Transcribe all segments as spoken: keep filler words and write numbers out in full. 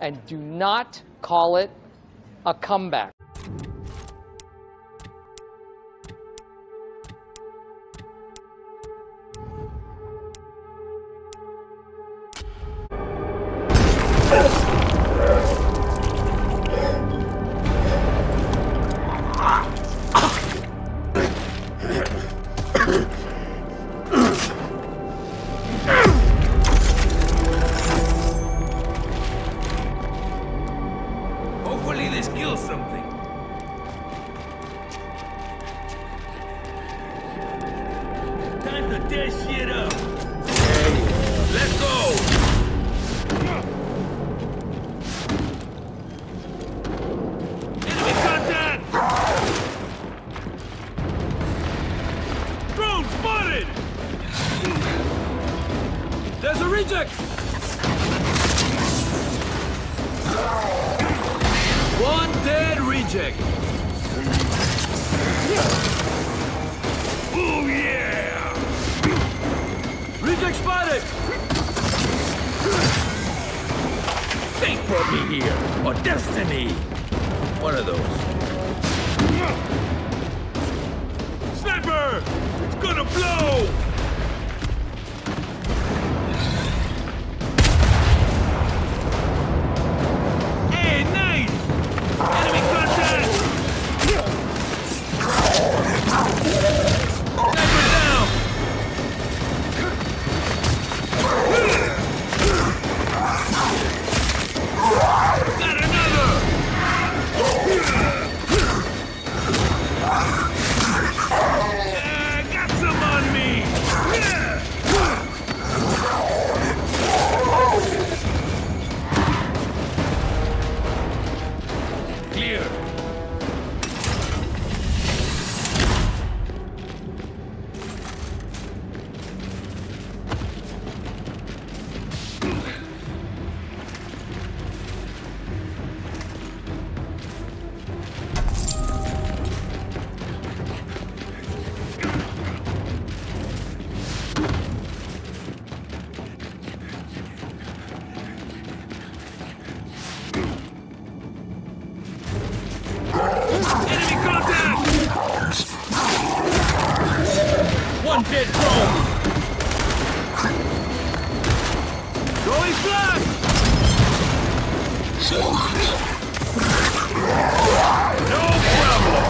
and do not call it a comeback. Hopefully this kills something. Time to tear shit up. Let's go. Enemy contact. Drone spotted. There's a reject. One dead reject. Oh yeah! Reject spotted. Fate brought me here, or destiny. One of those. Sniper! It's gonna blow! Hey, nice! Enemy contact! Sniper down! Got another! Uh, got some on me! Clear. Enemy contact! One dead drone! Throwing flash! No problem!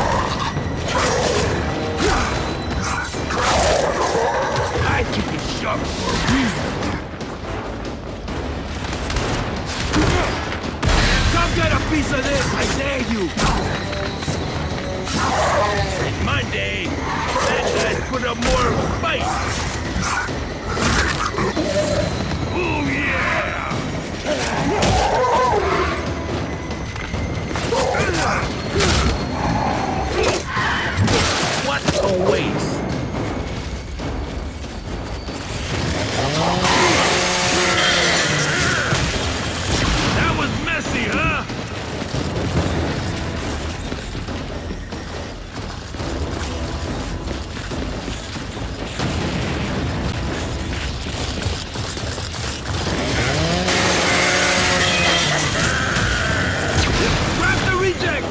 I keep it sharp for a reason. Come get a piece of this, I dare you! In my day, that guy put up more of a fight! Oh yeah! What a waste! That was messy, huh? Grab the reject!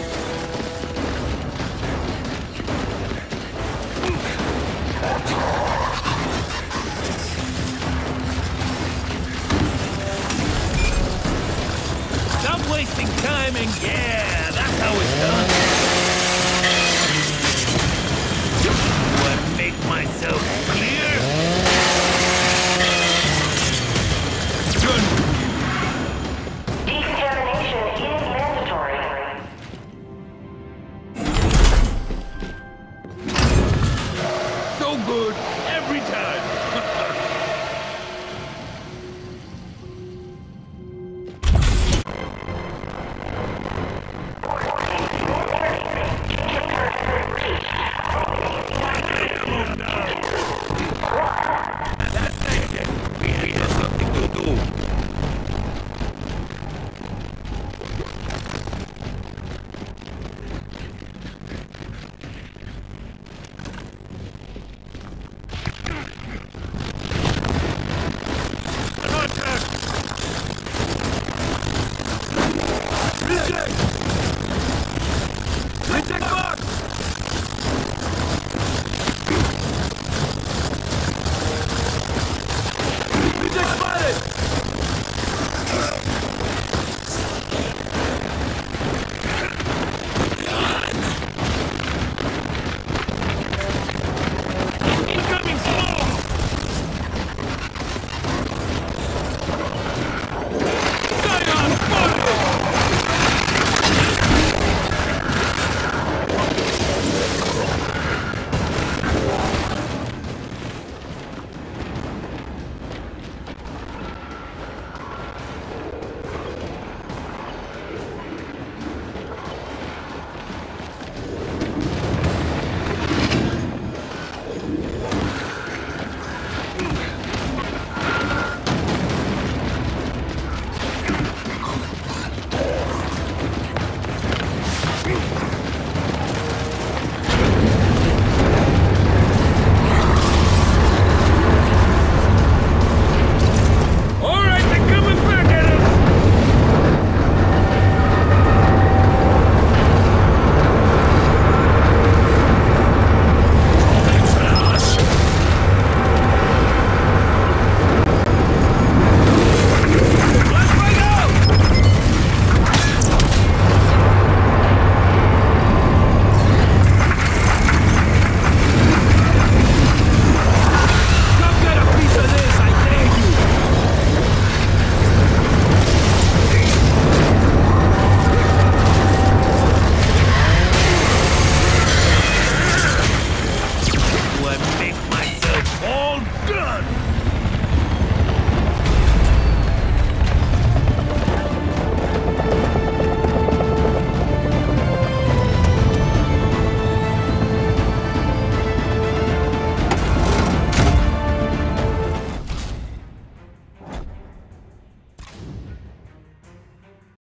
Stop wasting time and yeah, that's how it's done. Do I make myself clear? Good. Decontamination is mandatory. So good, every time. right.